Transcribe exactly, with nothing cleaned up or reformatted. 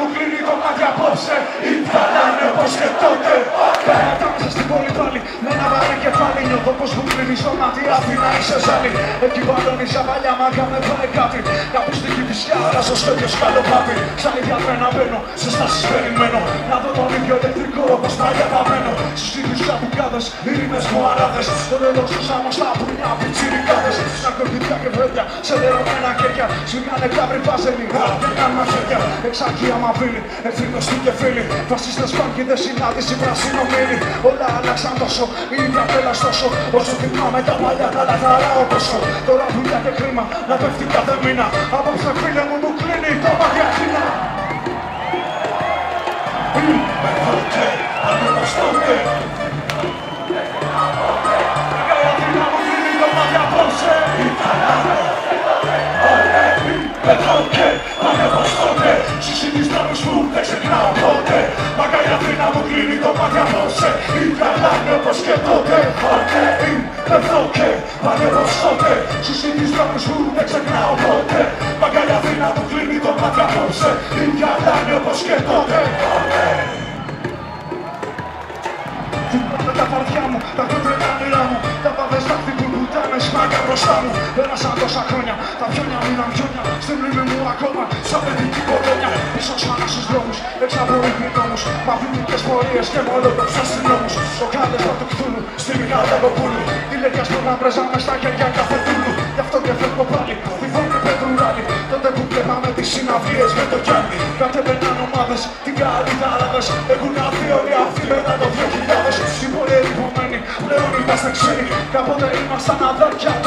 μου κλείνει το μάτι απόψε. Η καλά είναι όπως και τότε. Πέρατα μέσα στην πόλη πάλι με ένα βαρύ κεφάλι. Νιώθω πως μου κλείνει στο μάτι, Αθήνα είσαι ζάλι. Εκεί βαλώνει σαν παλιά μάγκα με πάει κάτι. Κάπου στην Κηφισιά, ράσος στο ίδιο σκαλοπάτι. Σαν ίδια τρένα μπαίνω, σε στάσεις περιμένω. Να δω τον ίδιο ηλεκτρικό όπως παλιά παμένο. Στους ίδιους καπουκάδες, οι ρήμες μου αράδες. Το νερό στους άμμος στα πουλιά πιτσιρικάδες. Ναρκωτικά και βρέντια, σε λερωμένα κέρια. Σφυγάνε καύροι βάζελοι, δεν κάνουν χέρια. Εξαρχία μαυρίλη, ευθύνωστοι και φίλοι. Φασίστες πάνκιδες, συνάντηση πράσινο μήλι. Όλα άλλαξαν τόσο, η ίδια τέλας τόσο. Όσο θυμάμαι τα παλιά τα λαθαρά πόσο. Τώρα δουλειά και κρίμα, να πέφτει κάθε μήνα. Απόψε φίλε μου μου κλείνει το μάτι Αθήνα. Είμαι τότε, ανέβας τότε. Η Αθήνα μου κλείνει το μάτι απόψε. Η καλά είμαι τότε, ανέβας τότε. Στους ίδιους δρόμους μου δεν ξεχνάω ποτέ. Μαγκά η Αθήνα μου κλείνει το μάτι απόψε. Η καλά είναι όπως και τότε. Είμαι τότε, ανέβας τότε. Στους ίδιους δρόμους μου δεν ξεχνάω ποτέ. Μαγκά η Αθήνα μου κλείνει το μάτι απόψε. Η καλά είναι όπως και τότε. Θυμάμαι τα φαρδιά μου, τα κόντρενα όνειρά μου. Τα πάδες δάχτη που πουτάνε σμάκα μπροστά μου. Πέρασαν τόσα χρόνια, τα πιόνια μείναν πιόνια. Στη μνήμη μου ακόμα, σαν παιδική κολόνια. Ίσως χάνα στους δρόμους, έξω από υγνητόμους. Μαυρίνικες πορείες και μόλοτοφς αστυνόμους. Ο κάλες θα του Κθούλου, στη Μιχάλα Κοπούλου. Τηλεγιάς που να πρεζάμε στα χέρια κάθε τούλου. Γι' αυτό και φεύγω πάλι, τη βόλη πετρουράλι. Τότε που βλέπαμε τις συναυλίες με το Γιάννη. Κατέβαιναν ομάδες, την καλή θάλαμες. Έχουν έρθει όλοι αυτοί μετά το δύο χιλιάδες. Οι πολύ ερυπωμένοι, πλέον είμαστε ξένοι. Κάποτε ήμασταν αδέρφια.